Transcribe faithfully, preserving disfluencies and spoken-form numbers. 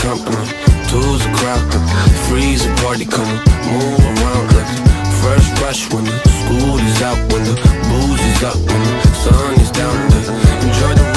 company. Two's a crowd, three's a party, come on, move around like first rush when the school is out, when the booze is up, when the sun is down, to enjoy the